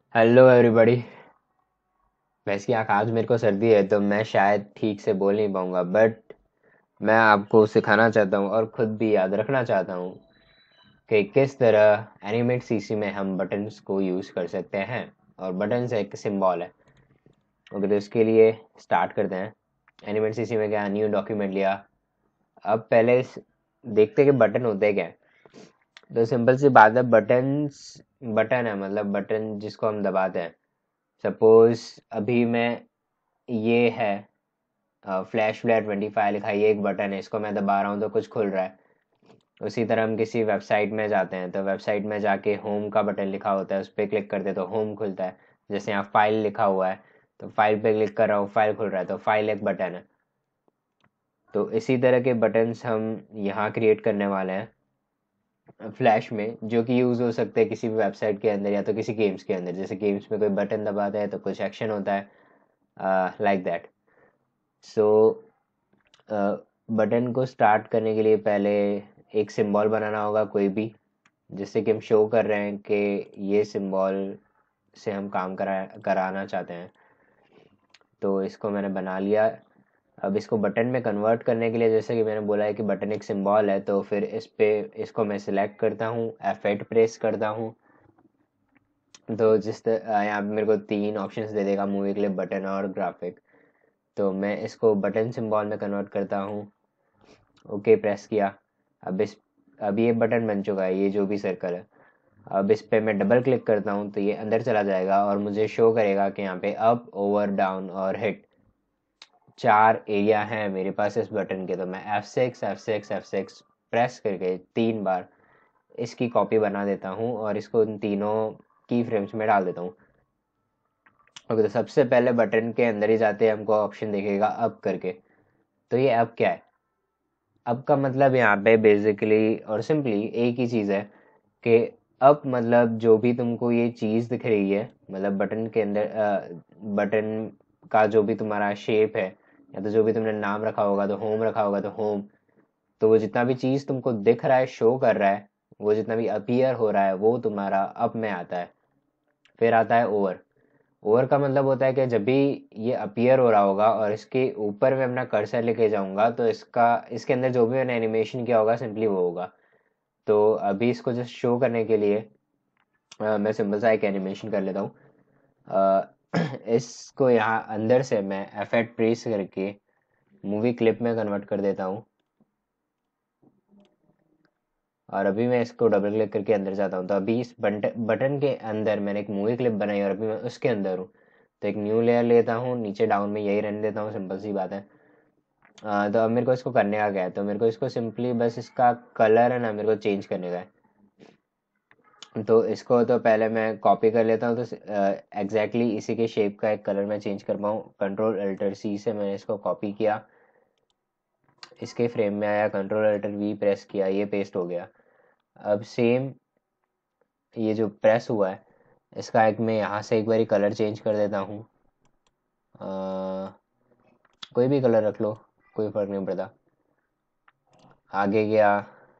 Hello everybody. वैसे आज मेरे को सर्दी है तो मैं शायद ठीक से बोल नहीं पाऊंगा, बट मैं आपको सिखाना चाहता हूँ और खुद भी याद रखना चाहता हूँ कि किस तरह एनिमेट सीसी में हम बटन्स को यूज़ कर सकते हैं। और बटन्स एक सिंबल है। ओके, तो इसके लिए स्टार्ट करते हैं। एनिमेट सीसी में क्या, न्यू डॉक्यूमेंट लिया। अब पहले देखते हैं कि बटन होते हैं क्या है। तो सिंपल सी बात है, बटन्स बटन है, मतलब बटन जिसको हम दबाते हैं। सपोज अभी मैं, ये है फ्लैश फ्लैट 25 लिखा है, ये एक बटन है, इसको मैं दबा रहा हूँ तो कुछ खुल रहा है। उसी तरह हम किसी वेबसाइट में जाते हैं तो वेबसाइट में जाके होम का बटन लिखा होता है, उस पर क्लिक करते हैं तो होम खुलता है। जैसे यहाँ फाइल लिखा हुआ है तो फाइल पे क्लिक कर रहा हूँ, फाइल खुल रहा है, तो फाइल एक बटन है। तो इसी तरह के बटन्स हम यहाँ क्रिएट करने वाले हैं फ्लैश में, जो कि यूज़ हो सकते हैं किसी भी वेबसाइट के अंदर या तो किसी गेम्स के अंदर। जैसे गेम्स में कोई बटन दबाता है तो कुछ एक्शन होता है, लाइक दैट। सो बटन को स्टार्ट करने के लिए पहले एक सिंबल बनाना होगा कोई भी, जिससे कि हम शो कर रहे हैं कि ये सिंबल से हम काम कराना चाहते हैं। तो इसको मैंने बना लिया। अब इसको बटन में कन्वर्ट करने के लिए, जैसे कि मैंने बोला है कि बटन एक सिंबल है, तो फिर इसको मैं सिलेक्ट करता हूँ, F8 प्रेस करता हूँ। तो यहाँ पे मेरे को तीन ऑप्शंस दे देगा, मूवी क्लिप, बटन और ग्राफिक। तो मैं इसको बटन सिंबल में कन्वर्ट करता हूँ। ओके, प्रेस किया। अब इस अब ये बटन बन चुका है, ये जो भी सर्कल है। अब इस पे मैं डबल क्लिक करता हूँ तो ये अंदर चला जाएगा और मुझे शो करेगा कि यहाँ पे अप, ओवर, डाउन और हिट चार एरिया हैं मेरे पास इस बटन के। तो मैं F6 F6 F6 प्रेस करके 3 बार इसकी कॉपी बना देता हूँ और इसको इन तीनों की फ्रेम्स में डाल देता हूँ। ओके, तो सबसे पहले बटन के अंदर ही जाते हैं, हमको ऑप्शन दिखेगा अप करके। तो ये अप क्या है? अप का मतलब यहाँ पे बेसिकली और सिंपली एक ही चीज़ है कि अब मतलब जो भी तुमको ये चीज़ दिख रही है, मतलब बटन के अंदर बटन का जो भी तुम्हारा शेप है, या तो जो भी तुमने नाम रखा होगा तो होम रखा होगा तो होम। तो वो जितना भी चीज़ तुमको दिख रहा है, शो कर रहा है, वो जितना भी अपीयर हो रहा है वो तुम्हारा अप में आता है। फिर आता है ओवर। ओवर का मतलब होता है कि जब भी ये अपीयर हो रहा होगा और इसके ऊपर मैं अपना कर्सर लेके जाऊंगा तो इसके अंदर जो भी मैंने एनिमेशन किया होगा सिंपली वो होगा। तो अभी इसको जस्ट शो करने के लिए मैं सिंपल सा एक एनिमेशन कर लेता हूँ। इसको यहाँ अंदर से मैं F8 प्रेस करके मूवी क्लिप में कन्वर्ट कर देता हूँ। और अभी मैं इसको डबल क्लिक करके अंदर जाता हूँ तो अभी इस बटन के अंदर मैंने एक मूवी क्लिप बनाई और अभी मैं उसके अंदर हूँ। तो एक न्यू लेयर लेता हूँ, नीचे डाउन में यही रहने देता हूँ, सिंपल सी बात है। तो अब मेरे को इसको करने का क्या है, तो मेरे को इसको सिंपली बस इसका कलर है ना, मेरे को चेंज करने का है। तो इसको तो पहले मैं कॉपी कर लेता हूँ, तो एग्जैक्टली इसी के शेप का एक कलर मैं चेंज कर पाऊँ, Ctrl+Alt+C से मैंने इसको कॉपी किया, इसके फ्रेम में आया, Ctrl+Alt+V प्रेस किया, ये पेस्ट हो गया। अब सेम ये जो प्रेस हुआ है इसका एक मैं यहाँ से एक बारी कलर चेंज कर देता हूँ। कोई भी कलर रख लो, कोई फर्क नहीं पड़ता। आगे गया,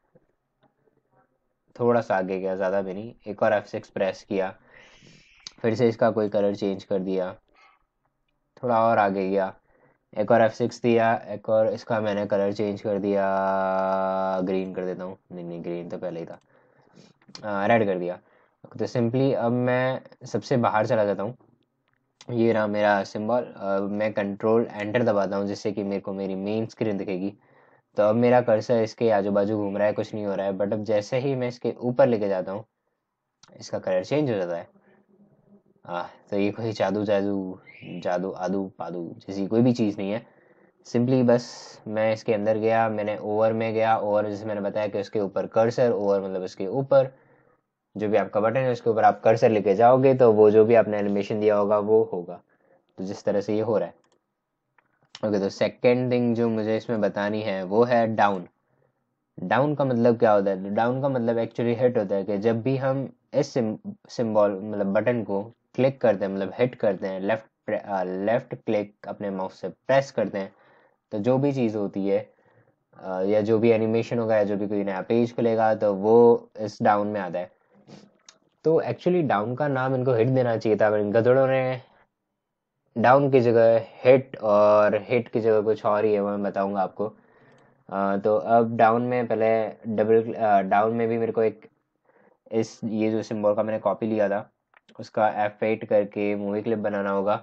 थोड़ा सा आगे गया, ज़्यादा भी नहीं, एक और F6 प्रेस किया, फिर से इसका कोई कलर चेंज कर दिया, थोड़ा और आगे गया, एक और F6 दिया, एक और इसका मैंने कलर चेंज कर दिया, ग्रीन कर देता हूँ, नहीं नहीं ग्रीन तो पहले ही था, रेड कर दिया। तो सिंपली अब मैं सबसे बाहर चला जाता हूँ, ये रहा मेरा सिंबल। मैं कंट्रोल एंटर दबाता हूँ जिससे कि मेरे को मेरी मेन स्क्रीन दिखेगी। तो अब मेरा कर्सर इसके आजू बाजू घूम रहा है, कुछ नहीं हो रहा है, बट अब जैसे ही मैं इसके ऊपर लेके जाता हूँ इसका कलर चेंज हो जाता है। तो ये कोई जादू जादू जादू आदू पादू जैसी कोई भी चीज़ नहीं है। सिंपली बस मैं इसके अंदर गया, मैंने ओवर में गया, ओवर जैसे मैंने बताया कि उसके ऊपर कर्सर, ओवर मतलब इसके ऊपर जो भी आपका बटन है उसके ऊपर आप कर्सर लेके जाओगे तो वो जो भी आपने एनिमेशन दिया होगा वो होगा। तो जिस तरह से ये हो रहा है। ओके, तो सेकेंड थिंग जो मुझे इसमें बतानी है वो है डाउन। डाउन का मतलब क्या होता है? तो डाउन का मतलब एक्चुअली हिट होता है कि जब भी हम इस सिंबल मतलब बटन को क्लिक करते हैं, मतलब हिट करते हैं, लेफ्ट क्लिक अपने माउस से प्रेस करते हैं, तो जो भी चीज़ होती है या जो भी एनिमेशन होगा या जो भी कोई नया पेज खुलेगा तो वो इस डाउन में आता है। तो एक्चुअली डाउन का नाम इनको हिट देना चाहिए था, पर इन गधड़ों ने डाउन की जगह हिट, और हिट की जगह कुछ और ही है, वो मैं बताऊंगा आपको। तो अब डाउन में पहले डाउन में भी मेरे को एक इस ये जो सिंबल का मैंने कॉपी लिया था उसका F8 करके मूवी क्लिप बनाना होगा।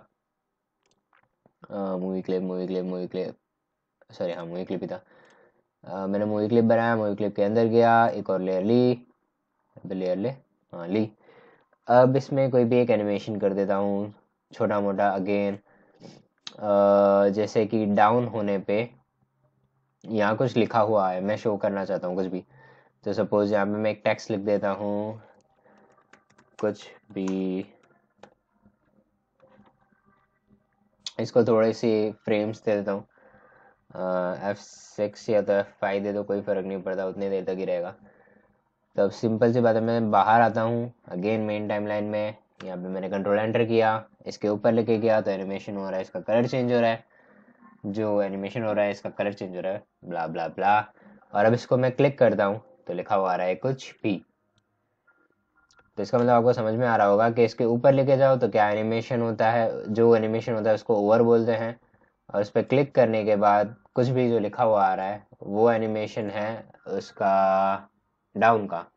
मूवी क्लिप सॉरी, हाँ मूवी क्लिप ही था। मैंने मूवी क्लिप बनाया, मूवी क्लिप के अंदर गया, एक और लेयर ली, लेयर ले, हाँ ली। अब इसमें कोई भी एक एनिमेशन कर देता हूँ छोटा मोटा अगेन। जैसे कि डाउन होने पे यहाँ कुछ लिखा हुआ है, मैं शो करना चाहता हूँ कुछ भी। तो सपोज यहाँ पे मैं एक टेक्स्ट लिख देता हूँ, कुछ भी। इसको थोड़ी सी फ्रेम्स दे देता हूँ, F6 या तो F5 दे दो, कोई फर्क नहीं पड़ता, उतनी देर तक ही रहेगा। तो अब सिंपल सी बात है, मैं बाहर आता हूँ अगेन मेन टाइमलाइन में। यहाँ पे मैंने कंट्रोल एंटर किया, इसके ऊपर लेके गया तो एनिमेशन हो रहा है, इसका कलर चेंज हो रहा है, जो एनिमेशन हो रहा है इसका कलर चेंज हो रहा है, ब्ला ब्ला ब्ला। और अब इसको मैं क्लिक करता हूँ तो लिखा हुआ आ रहा है कुछ भी। तो इसका मतलब आपको समझ में आ रहा होगा कि इसके ऊपर लेके जाओ तो क्या एनिमेशन होता है, जो एनिमेशन होता है उसको ओवर बोलते हैं। और उस पर क्लिक करने के बाद कुछ भी जो लिखा हुआ आ रहा है वो एनिमेशन है उसका डाउन का।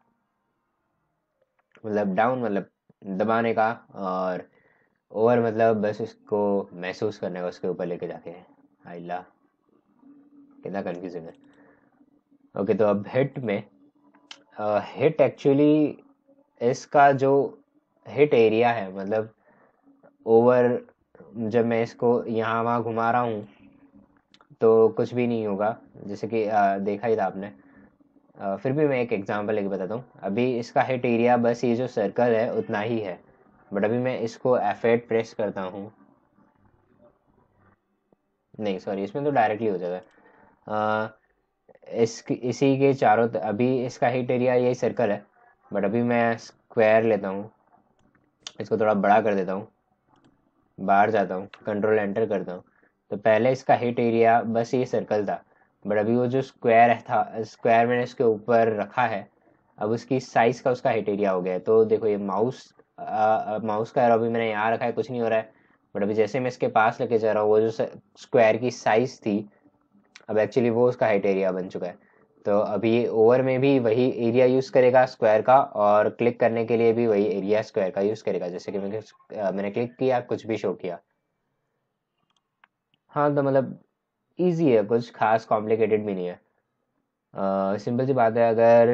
मतलब डाउन मतलब दबाने का, और ओवर मतलब बस इसको महसूस करने का, उसके ऊपर लेके जाके। आइला कितना कंफ्यूजिंग है। ओके, तो अब हिट में, हिट एक्चुअली इसका जो हिट एरिया है, मतलब ओवर, जब मैं इसको यहाँ वहाँ घुमा रहा हूँ तो कुछ भी नहीं होगा, जैसे कि देखा ही था आपने। फिर भी मैं एक एग्जांपल लेके बताता हूँ। अभी इसका हिट एरिया बस ये जो सर्कल है उतना ही है, बट अभी मैं इसको F8 प्रेस करता हूँ, नहीं सॉरी, इसमें तो डायरेक्टली हो जाता है। इसी के अभी इसका हिट एरिया यही सर्कल है, बट अभी मैं स्क्वायर लेता हूँ, इसको थोड़ा बड़ा कर देता हूँ, बाहर जाता हूँ, कंट्रोल एंटर करता हूँ। तो पहले इसका हिट एरिया बस ये सर्कल था, बट अभी वो जो स्क्वायर था, स्क्वायर मैंने इसके ऊपर रखा है, अब उसकी साइज का उसका हिट एरिया हो गया है। तो देखो ये माउस का एरो अभी मैंने यहाँ रखा है, कुछ नहीं हो रहा है, बट अभी जैसे मैं इसके पास लेके जा रहा हूँ, वो जो स्क्वायर की साइज थी अब एक्चुअली वो उसका हाइट एरिया बन चुका है। तो अभी ये ओवर में भी वही एरिया यूज करेगा स्क्वायर का, और क्लिक करने के लिए भी वही एरिया स्क्वायर का यूज करेगा। जैसे कि मैंने क्लिक किया, कुछ भी शो किया। हाँ, तो मतलब इजी है, कुछ खास कॉम्प्लिकेटेड भी नहीं है। सिंपल सी बात है, अगर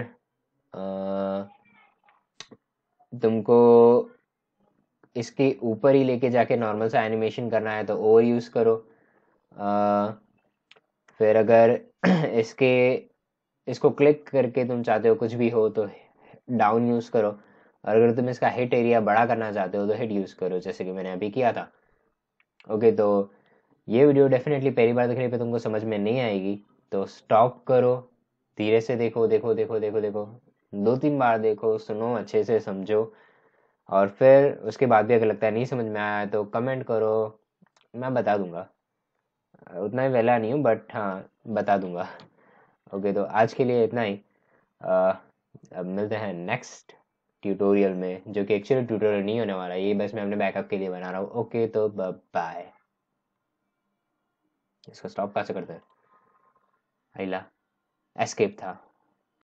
तुमको इसके ऊपर ही लेके जाके नॉर्मल सा एनिमेशन करना है तो ओ यूज करो। अ, फिर अगर इसके इसको क्लिक करके तुम चाहते हो कुछ भी हो तो डाउन यूज करो, और अगर तुम इसका हिट एरिया बड़ा करना चाहते हो तो हिट यूज करो, जैसे कि मैंने अभी किया था। ओके, तो ये वीडियो डेफिनेटली पहली बार देखने पे तुमको समझ में नहीं आएगी, तो स्टॉप करो, धीरे से देखो देखो देखो देखो देखो, 2-3 बार देखो, सुनो, अच्छे से समझो, और फिर उसके बाद भी अगर लगता है नहीं समझ में आया तो कमेंट करो, मैं बता दूंगा। उतना ही वेला नहीं हूँ, बट हाँ बता दूंगा। ओके, तो आज के लिए इतना ही। अ, अब मिलते हैं नेक्स्ट ट्यूटोरियल में, जो कि एक्चुअली ट्यूटोरियल नहीं होने वाला, ये बस मैं अपने बैकअप के लिए बना रहा हूँ। ओके, तो बाय। इसको स्टॉप कैसे करते हैं? आइला एस्केप था।